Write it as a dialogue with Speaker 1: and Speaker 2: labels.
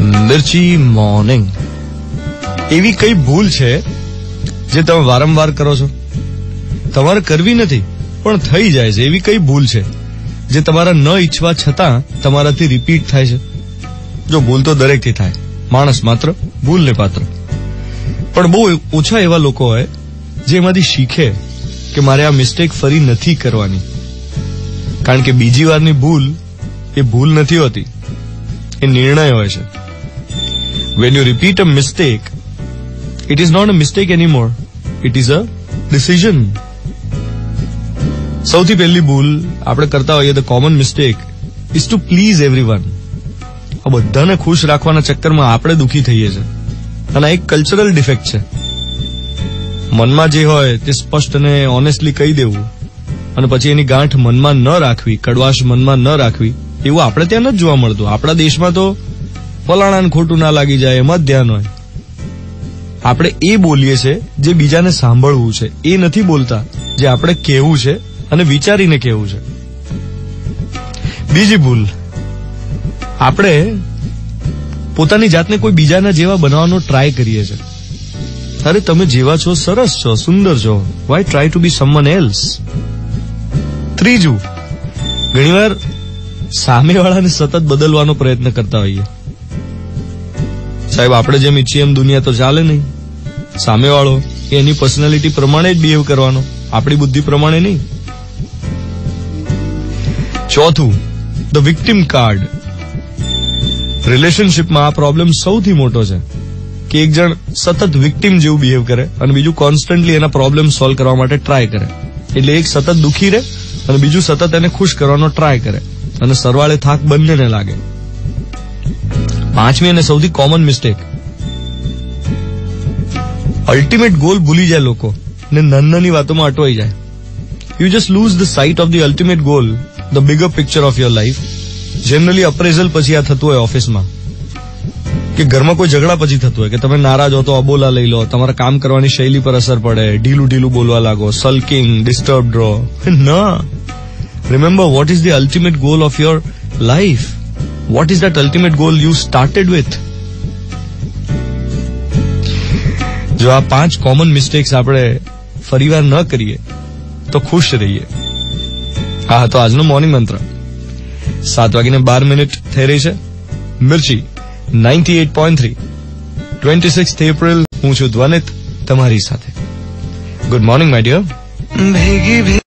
Speaker 1: મિર્ચી morning. એવી કઈ ભૂલ છે જે તમે વારંવાર કરો છો? તમારે કરવી નથી પણ થઈ જાય છે. એવી કઈ ભૂલ છે જે તમારા ન ઈચ્છવા છતાં તમારાથી રિપીટ થાય છે? જો ભૂલ તો દરેકથી થાય, માણસ માત્ર ભૂલને પાત્ર. પણ બહુ ઓછા એવા લોકો હોય જે એમાંથી શીખે કે મારે આ મિસ્ટેક ફરી નથી કરવાની. કારણ કે બીજી વારની ભૂલ એ ભૂલ નથી હોતી, એ નિર્ણય હોય છે. When you repeat a mistake, it is not a mistake anymore. It is a decision. સૌથી પહેલી ભૂલ આપણે કરતા હોઈએ, the common mistake is to please everyone. આ બધાને ખુશ રાખવાના ચક્કરમાં આપણે દુખી થઈએ છીએ અને એક કલ્ચરલ ડિફેક્ટ છે. મનમાં જે હોય તે સ્પષ્ટ અને ઓનેસ્ટલી કહી દેવું અને પછી એની ગાંઠ મનમાં ન રાખવી, કડવાશ મનમાં ન રાખવી, એવું આપણે ત્યાં નથી જોવા મળતું. આપણા દેશમાં તો ફલાણાને ખોટું ના લાગી જાય એમાં જ ધ્યાન હોય. આપણે એ બોલીએ છે જે બીજાને સાંભળવું છે, એ નથી બોલતા જે આપણે કહેવું છે અને વિચારીને કહેવું છે. બીજી ભૂલ, આપણે પોતાની જાતને કોઈ બીજાના જેવા બનાવવાનો ટ્રાય કરીએ છીએ. અરે તમે જેવા છો, સરસ છો, સુંદર છો, why try to be someone else? ત્રીજું, ઘણીવાર સામેવાળાને સતત બદલવાનો પ્રયત્ન કરતા હોઈએ. સાહેબ આપણે જેમ ઈચ્છીએ એમ દુનિયા તો ચાલે નહીં. સામેવાળો એની પર્સનાલિટી પ્રમાણે જ બિહેવ કરવાનો, આપણી બુદ્ધિ પ્રમાણે નહીં. ચોથું, ધ વિક્ટિમ કાર્ડ. રિલેશનશિપમાં આ પ્રોબ્લેમ સૌથી મોટો છે કે એક જણ સતત વિક્ટિમ જેવું બિહેવ કરે અને બીજું કોન્સ્ટન્ટલી એના પ્રોબ્લેમ સોલ્વ કરવા માટે ટ્રાય કરે. એટલે એક સતત દુખી રહે અને બીજું સતત એને ખુશ કરવાનો ટ્રાય કરે અને સરવાળે થાક બંનેને લાગે. પાંચમી અને સૌથી કોમન મિસ્ટેક, અલ્ટિમેટ ગોલ ભૂલી જાય લોકો ને નાની વાતોમાં અટવાઈ જાય. You just lose the sight of the ultimate goal, the bigger picture of your life. Generally appraisal પછી આ થતું હોય ઓફિસમાં, કે ઘરમાં કોઈ ઝઘડા પછી થતું હોય કે તમે નારાજ હો તો અબોલા લઈ લો, તમારા કામ કરવાની શૈલી પર અસર પડે, ઢીલું બોલવા લાગો, સલ્કિંગ, ડિસ્ટર્બ્ડ રહો. ના, remember what is the ultimate goal of your life? What is that ultimate goal you started with? જો આ 5 કોમન મિસ્ટેક્સ આપણે ફરીવાર ન કરીએ તો ખુશ રહીએ. આ હતો આજનો મોર્નિંગ મંત્ર. 7:12 થઈ રહી છે. Mirchi 98.3, 26th April. હું છું ધ્વનિત તમારી સાથે. Good morning my dear.